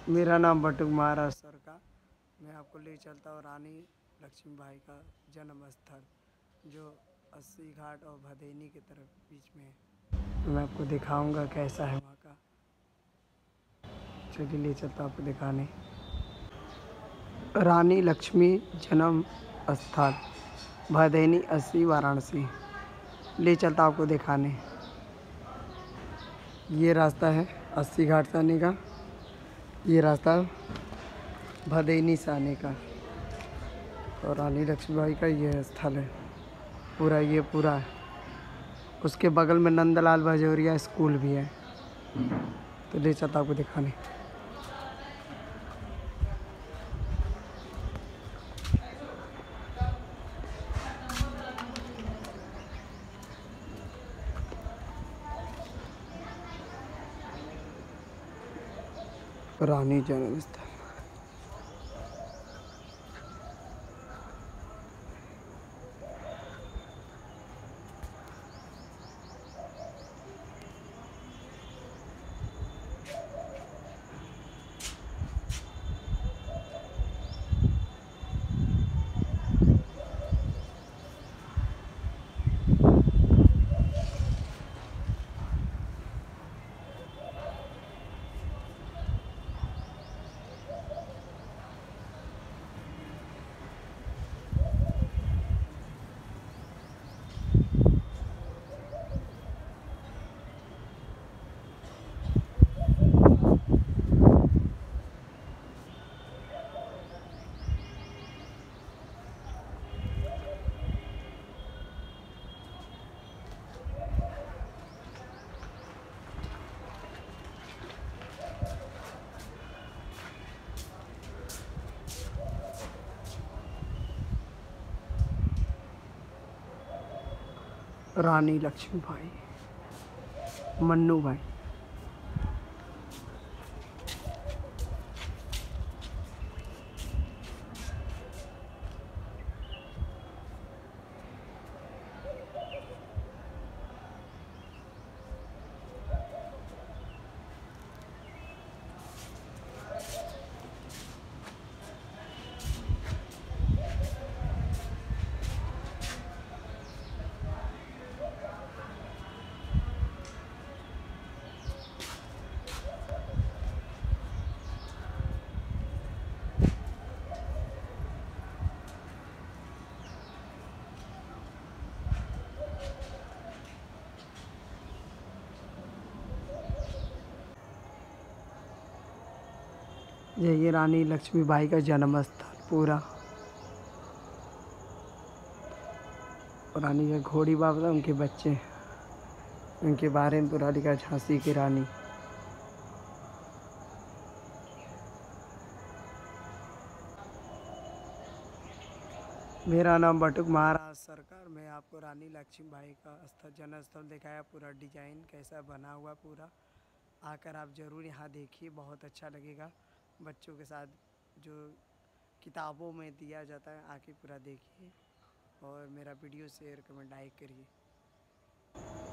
मेरा नाम बटुक महाराज सर का। मैं आपको ले चलता हूँ रानी लक्ष्मीबाई का जन्म स्थल, जो 80 घाट और भदैनी की तरफ बीच में है। मैं आपको दिखाऊंगा कैसा है वहाँ का। चलिए ले चलता हूँ आपको दिखाने। रानी लक्ष्मी जन्म स्थल भदैनी 80 वाराणसी। ले चलता हूँ आपको दिखाने। ये रास्ता है 80 घाट से आने का, ये रास्ता भदैनी से आने का, और रानी लक्ष्मीबाई का ये स्थल है पूरा। ये पूरा है। उसके बगल में नंदलाल भजौरिया स्कूल भी है। तो ले चलता आपको दिखाने। रानी जन्म स्थल। रानी लक्ष्मीबाई, मन्नू भाई। ये रानी लक्ष्मीबाई का जन्म स्थल पूरा। और रानी का घोड़ी बाबा, उनके बच्चे, उनके बारे में पूरा लिखा, झांसी की रानी। मेरा नाम बटुक महाराज सरकार। मैं आपको रानी लक्ष्मीबाई का जन्म स्थल दिखाया, पूरा डिजाइन कैसा बना हुआ पूरा। आकर आप ज़रूर यहाँ देखिए, बहुत अच्छा लगेगा। बच्चों के साथ जो किताबों में दिया जाता है, आके पूरा देखिए। और मेरा वीडियो शेयर कमेंट लाइक करिए।